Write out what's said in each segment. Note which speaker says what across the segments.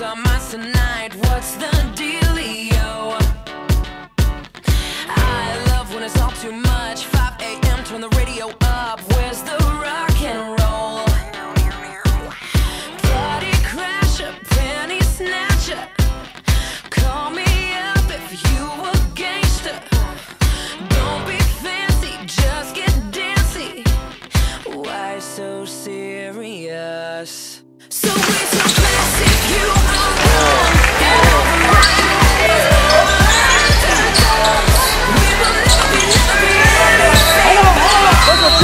Speaker 1: our minds tonight. What's the dealio? I love when it's all too much. 5 a.m. turn the radio up. Where's the rock and roll? Party crasher, penny snatcher. Call me up if you a gangster. Don't be fancy, just get dancy. Why so serious? So we so classic, you are wrong. And all the right we will never be anything.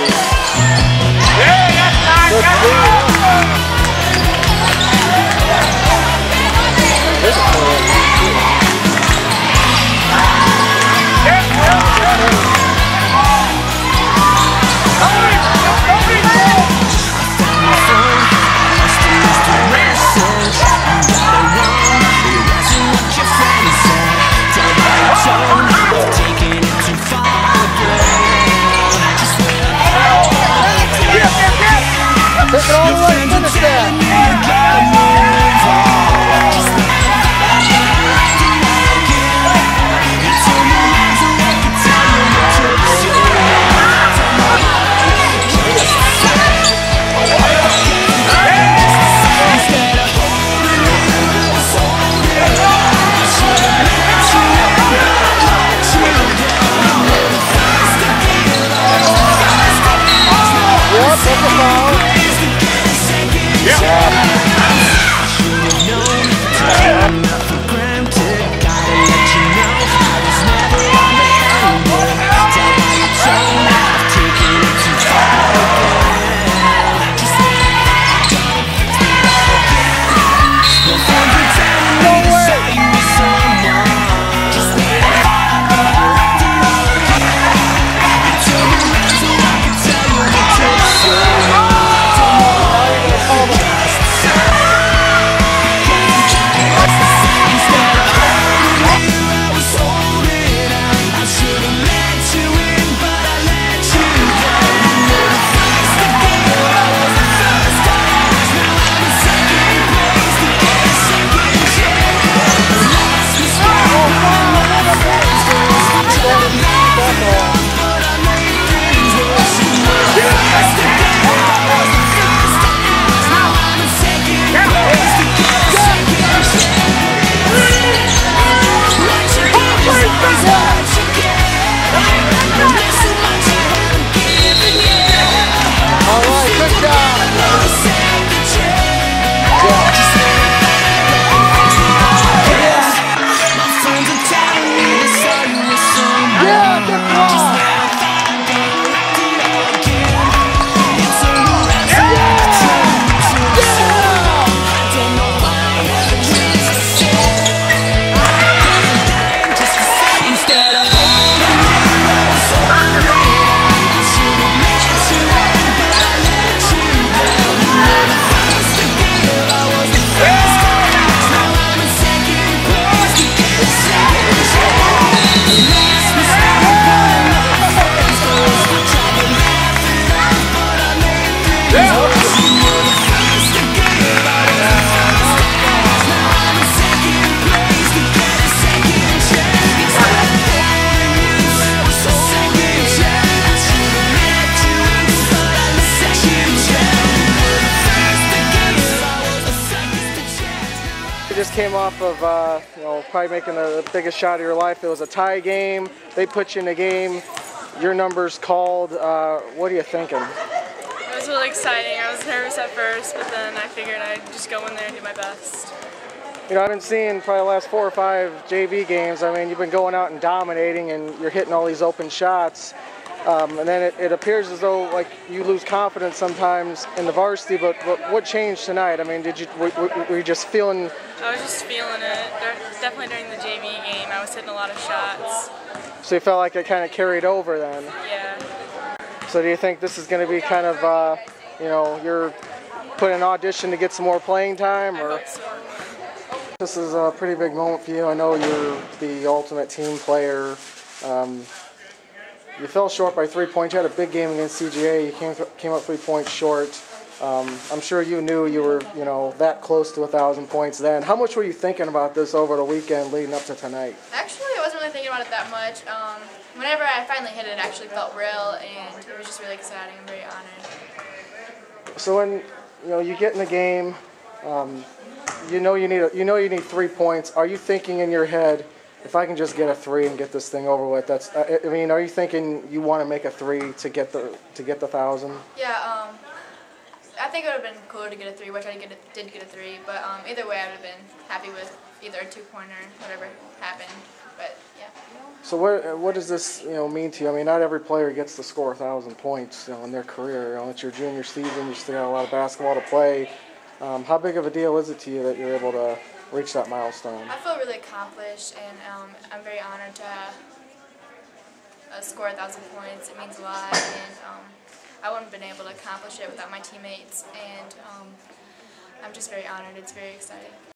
Speaker 2: Take it all the way, finish that. Yep, that's a foul. Just came off of probably making the biggest shot of your life. It was a tie game. They put you in a game. Your number's called. What are you thinking?
Speaker 3: It was really exciting. I was nervous at first, but then I figured I'd just go in there and do my best.
Speaker 2: You know, I've been seeing probably the last 4 or 5 JV games. I mean, you've been going out and dominating, and you're hitting all these open shots. And then it appears as though like you lose confidence sometimes in the varsity. But what changed tonight? I mean, were you just feeling?
Speaker 3: I was just feeling it. Definitely during the JV game, I was hitting a lot of shots.
Speaker 2: So you felt like it kind of carried over then?
Speaker 3: Yeah.
Speaker 2: So do you think this is going to be kind of, you're putting an audition to get some more playing time? Or?
Speaker 3: I hope so.
Speaker 2: This is a pretty big moment for you. I know you're the ultimate team player. You fell short by 3 points. You had a big game against CGA. You came up 3 points short. I'm sure you knew you were, that close to 1,000 points then. How much were you thinking about this over the weekend leading up to tonight?
Speaker 4: Actually, I wasn't really thinking about it that much. Whenever I finally hit it, it actually felt real, and it was just really exciting. I'm very honored.
Speaker 2: So when you get in the game, you need 3 points. Are you thinking in your head, if I can just get a 3 and get this thing over with, that's? Are you thinking you want to make a 3 to get the 1,000?
Speaker 4: Yeah. I think it would have been cooler to get a 3, which I did get a 3. But either way, I would have been happy with either a 2-pointer, whatever happened. But yeah.
Speaker 2: So what does this mean to you? I mean, not every player gets to score 1,000 points in their career. It's your junior season. You still got a lot of basketball to play. How big of a deal is it to you that you're able to reach that milestone?
Speaker 4: I feel really accomplished, and I'm very honored to score 1,000 points. It means a lot, and I wouldn't have been able to accomplish it without my teammates, and I'm just very honored. It's very exciting.